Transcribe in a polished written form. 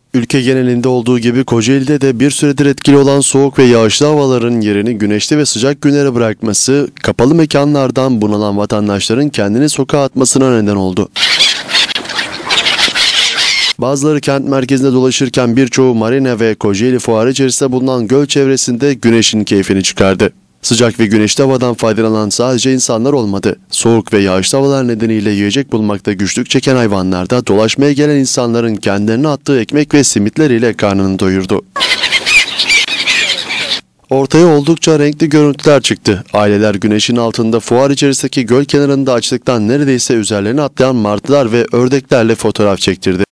Ülke genelinde olduğu gibi Kocaeli'de de bir süredir etkili olan soğuk ve yağışlı havaların yerini güneşli ve sıcak günlere bırakması, kapalı mekanlardan bunalan vatandaşların kendini sokağa atmasına neden oldu. Bazıları kent merkezinde dolaşırken birçoğu marina ve Kocaeli fuarı içerisinde bulunan göl çevresinde güneşin keyfini çıkardı. Sıcak ve güneşli havadan faydalanan sadece insanlar olmadı. Soğuk ve yağışlı havalar nedeniyle yiyecek bulmakta güçlük çeken hayvanlar da dolaşmaya gelen insanların kendilerine attığı ekmek ve simitler ile karnını doyurdu. Ortaya oldukça renkli görüntüler çıktı. Aileler güneşin altında fuar içerisindeki göl kenarında açlıktan neredeyse üzerlerine atlayan martılar ve ördeklerle fotoğraf çektirdi.